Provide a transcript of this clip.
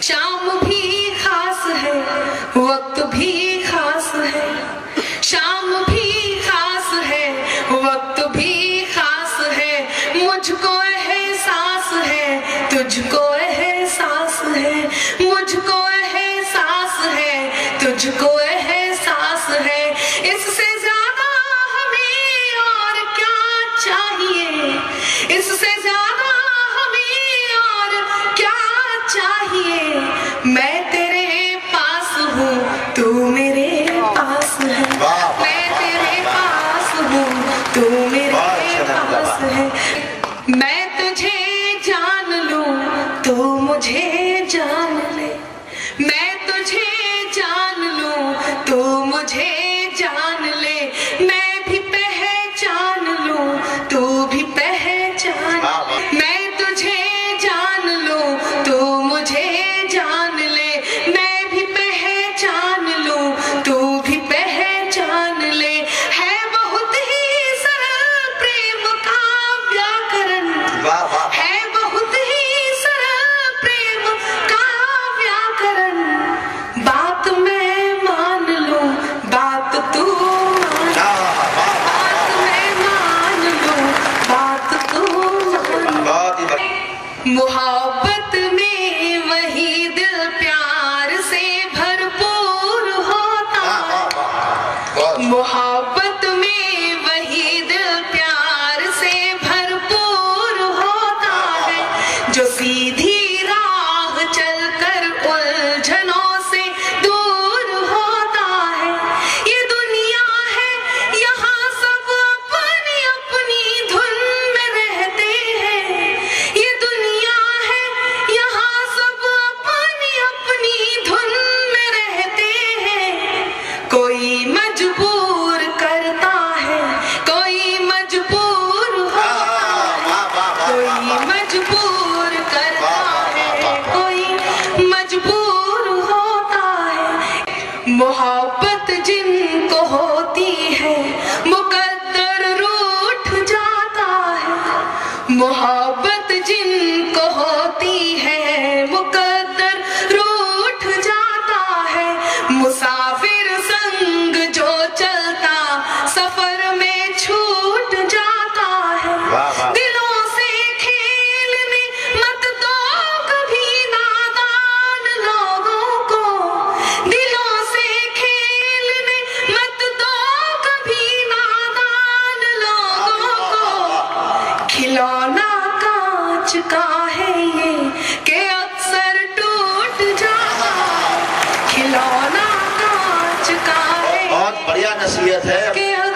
शाम भी खास है, वक्त भी खास है। शाम भी खास है, वक्त भी खास है। मुझको एहसास है, तुझको एहसास है। मुझको एहसास है, तुझको एहसास है। इससे ज्यादा हमें और क्या चाहिए? इससे ज्यादा हमें और क्या चाहिए? मैं तेरे पास हूँ, तू मेरे पास है। मैं तेरे पास हूँ, तू मेरे पास है। मैं तुझे जान लूं, तू मुझे जान ले। मैं तुझे जान लूं, तू मुझे जान ले। मैं भी पहचान लूं, तू भी पहचान। मैं तुझे जान लूं, तू मुझे जान ले। मैं भी पहचान लूं, तू भी पहचान ले। है बहुत ही सरल प्रेम का व्याकरण। है बहुत ही सरल प्रेम का व्याकरण। बात मैं मान लूं, बात तू बात मैं मान लूं, बात तू मोहब्बत में वही दिल प्यार से भरपूर होता है। मोहब्बत में वही दिल प्यार से भरपूर होता है। जो सीधी राह चलकर उलझनों से दूर होता है। ये दुनिया है, यहाँ सब अपनी अपनी धुन में रहते हैं। ये दुनिया है, यहाँ सब अपनी अपनी धुन में रहते हैं। कोई मजबूर करता है, कोई मजबूर होता है। कोई मजबूर करता है, कोई मजबूर होता है। मोहब्बत जिनको होती है, मुकद्दर रूठ जाता है। मोहब्बत जिनको होती है, मुकद्दर रूठ जाता है। मुसाफिर संग जो चलता सफर में छूट जाता है। दिलों से खेलने मत दो कभी नादान लोगों को। दिलों से खेलने मत दो कभी नादान लोगों को। खिलौना कांच का है ये कि अक्सर टूट जाता है। खिलौना कांच का है, बहुत बढ़िया नसीहत है। कि